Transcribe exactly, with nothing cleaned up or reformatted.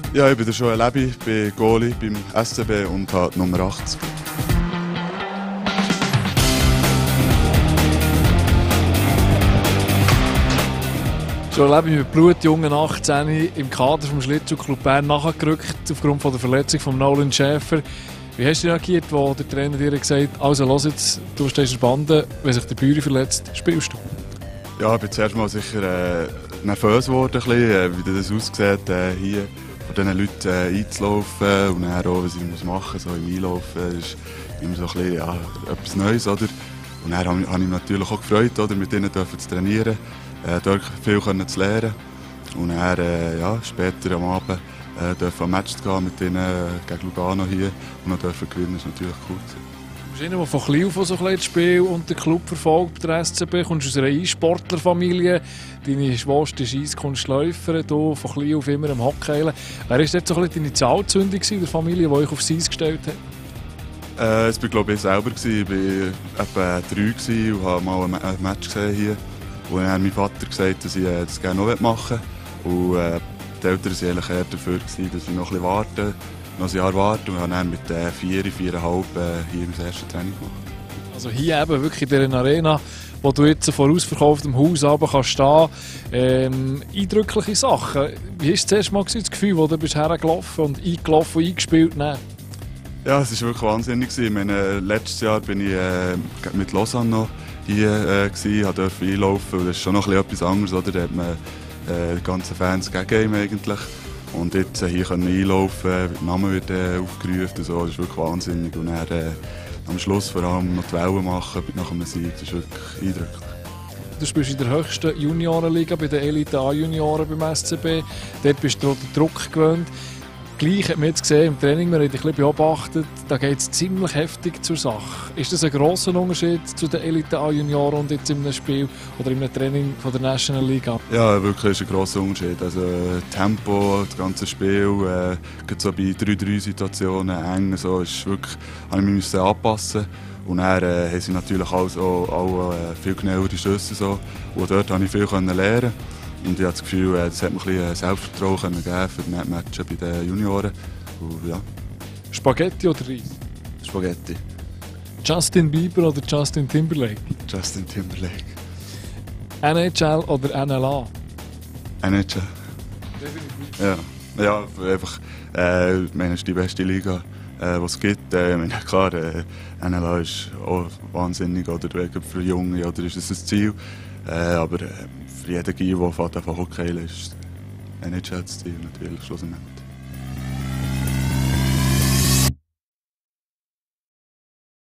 Ja, ich bin der Joel Lebi, bin Goalie beim S C B und habe Nummer achtzig. Joel Lebi mit blutjungen achtzehn im Kader vom Schlittschuhclub Bern nachgerückt aufgrund von der Verletzung von Nolan Schäfer. Wie hast du reagiert, wo der Trainer dir gesagt hat, also los jetzt, du stehst in der Bande, wenn sich der Büri verletzt, spielst du? Ja, ich bin zuerst mal sicher äh, nervös geworden, ein bisschen, äh, wie das aussieht, äh, hier vor diesen Leuten äh, einzulaufen und dann auch, was ich machen muss, so im Einlaufen. Das ist immer so ein bisschen, ja, etwas Neues, oder? Und dann habe ich mich natürlich auch gefreut, oder, mit ihnen zu trainieren, äh, dort viel können zu lernen. Und dann, äh, ja, später am Abend äh, dürfen ein Match zu gehen mit ihnen äh, gegen Lugano hier und noch dürfen gewinnen, ist natürlich cool. Du bist einer, der von klein auf so ein das Spiel und den Club verfolgt, der S C B. Du kommst aus einer E-Sportlerfamilie. Deine Schwester ist Eiskunstläuferin, du von klein auf immer am Hockey. Wer war dort so ein deine Initialzündung in der Familie, die euch aufs Eis gestellt hat? Äh, das war, glaube ich, selber. Ich war etwa drei und habe mal ein Match gesehen hier. Und dann hat mein Vater gesagt, dass ich das gerne noch machen will. Und äh, die Eltern waren eigentlich eher dafür, dass ich noch ein bisschen warte. noch ein Jahr warten und habe dann mit äh, vier, viereinhalb äh, hier im ersten Training gemacht. Also hier eben wirklich in dieser Arena, wo du jetzt vor ausverkauftem Haus runter kannst stehen, ähm, eindrückliche Sachen. Wie war das erste Mal das Gefühl, wo du bist hergelaufen und eingelaufen und eingespielt? Nein. Ja, es war wirklich wahnsinnig. Ich meine, letztes Jahr bin ich äh, mit Lausanne noch hier äh, gewesen, durfte einlaufen. Das ist schon noch etwas anderes, oder? Da hat man äh, die ganzen Fans gegen ihn eigentlich. Und jetzt äh, hier können einlaufen, der Name wird äh, aufgerufen und so, das ist wirklich wahnsinnig. Und dann äh, am Schluss vor allem noch die Wellen machen nach einem Sieg, das ist wirklich eindrücklich. Du spielst in der höchsten Juniorenliga bei den Elite A-Junioren beim S C B. Dort bist du den Druck gewöhnt. Gleich hat man jetzt gesehen im Training, wir haben dich ein bisschen beobachtet, da geht es ziemlich heftig zur Sache. Ist das ein grosser Unterschied zu den Elite A-Junioren und jetzt in einem Spiel oder in einem Training von der National Liga? Ja, wirklich ist ein grosser Unterschied. Also Tempo, das ganze Spiel, äh, so bei drei drei Situationen eng, so, ist wirklich, habe ich mich anpassen. Und dann äh, haben sie natürlich auch, so, auch äh, viel genauere Schüsse. So. Und dort konnte ich viel lernen. Und ich habe das Gefühl, das hat mir ein bisschen Selbstvertrauen gegeben für die Matches bei den Junioren. Und, ja. Spaghetti oder Reis? Spaghetti. Justin Bieber oder Justin Timberlake? Justin Timberlake. N H L oder N L A? N H L. Ja, ja einfach, äh, ich meine, es ist die beste Liga, äh, die es gibt. Äh, ich meine, klar, äh, N L A ist auch wahnsinnig, oder für Junge, oder ist das ein Ziel. Äh, aber äh, für jeden Guy, der von Hockey ist N H L das Ziel natürlich schlussendlich.